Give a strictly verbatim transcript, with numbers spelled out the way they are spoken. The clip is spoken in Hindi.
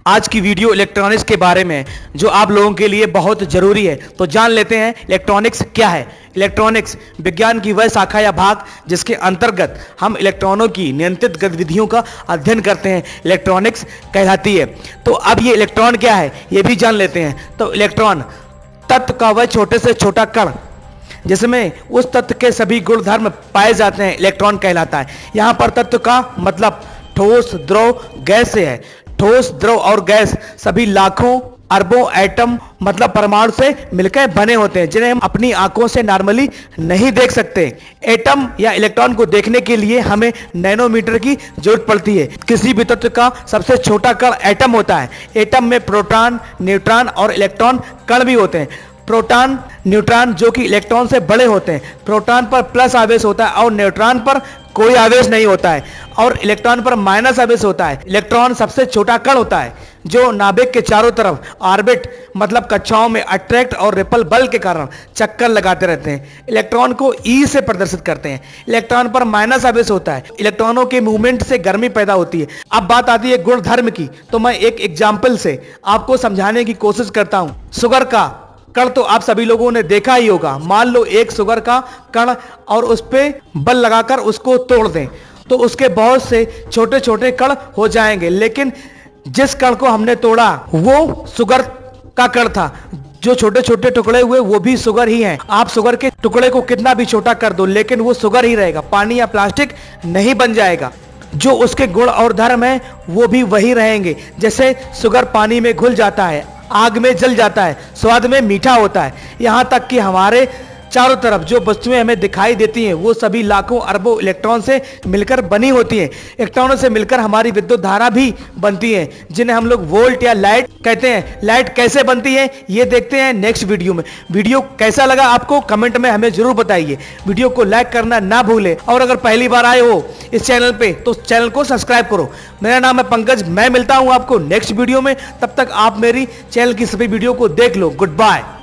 आज की वीडियो इलेक्ट्रॉनिक्स के बारे में है जो आप लोगों के लिए बहुत जरूरी है। तो जान लेते हैं इलेक्ट्रॉनिक्स क्या है। इलेक्ट्रॉनिक्स विज्ञान की वह शाखा या भाग जिसके अंतर्गत हम इलेक्ट्रॉनों की नियंत्रित गतिविधियों का अध्ययन करते हैं, इलेक्ट्रॉनिक्स कहलाती है। तो अब ये इलेक्ट्रॉन क्या है ये भी जान लेते हैं। तो इलेक्ट्रॉन तत्व का वह छोटे से छोटा कण जिसमें उस तत्व के सभी गुणधर्म पाए जाते हैं, इलेक्ट्रॉन कहलाता है। यहाँ पर तत्व का मतलब ठोस, द्रव, गैस से है। ठोस, द्रव और गैस सभी लाखों अरबों एटम मतलब परमाणु से मिलकर बने होते हैं, जिन्हें हम अपनी आंखों से नॉर्मली नहीं देख सकते। एटम या इलेक्ट्रॉन को देखने के लिए हमें नैनोमीटर की जरूरत पड़ती है। किसी भी तत्व का सबसे छोटा कण एटम होता है। एटम में प्रोटॉन, न्यूट्रॉन और इलेक्ट्रॉन कण भी होते हैं। प्रोटॉन, न्यूट्रॉन जो कि इलेक्ट्रॉन से बड़े होते हैं। प्रोटॉन पर प्लस आवेश होता है और न्यूट्रॉन पर कोई आवेश नहीं होता है और इलेक्ट्रॉन पर माइनस आवेश होता है। इलेक्ट्रॉन सबसे छोटा कण होता है जो नाभिक के चारों तरफ ऑर्बिट मतलब कक्षाओं में अट्रैक्ट और रिपल बल के कारण चक्कर लगाते रहते हैं। इलेक्ट्रॉन को ई से प्रदर्शित करते हैं। इलेक्ट्रॉन पर माइनस आवेश होता है। इलेक्ट्रॉनों के मूवमेंट से गर्मी पैदा होती है। अब बात आती है गुणधर्म की, तो मैं एक एग्जाम्पल से आपको समझाने की कोशिश करता हूं। शुगर का कण तो आप सभी लोगों ने देखा ही होगा। मान लो एक शुगर का कण और उस पर बल लगाकर उसको तोड़ दें तो उसके बहुत से छोटे छोटे कण हो जाएंगे, लेकिन जिस कण को हमने तोड़ा वो शुगर का कण था। जो छोटे छोटे टुकड़े हुए वो भी शुगर ही हैं। आप शुगर के टुकड़े को कितना भी छोटा कर दो लेकिन वो शुगर ही रहेगा, पानी या प्लास्टिक नहीं बन जाएगा। जो उसके गुण और धर्म है वो भी वही रहेंगे। जैसे शुगर पानी में घुल जाता है, आग में जल जाता है, स्वाद में मीठा होता है। यहाँ तक कि हमारे चारों तरफ जो वस्तुएं हमें दिखाई देती हैं वो सभी लाखों अरबों इलेक्ट्रॉन से मिलकर बनी होती हैं। इलेक्ट्रॉनों से मिलकर हमारी विद्युत धारा भी बनती है, जिन्हें हम लोग वोल्ट या लाइट कहते हैं। लाइट कैसे बनती है ये देखते हैं नेक्स्ट वीडियो में। वीडियो कैसा लगा आपको कमेंट में हमें जरूर बताइए। वीडियो को लाइक करना ना भूलें और अगर पहली बार आए हो इस चैनल पे तो चैनल को सब्सक्राइब करो। मेरा नाम है पंकज, मैं मिलता हूं आपको नेक्स्ट वीडियो में। तब तक आप मेरी चैनल की सभी वीडियो को देख लो। Good bye.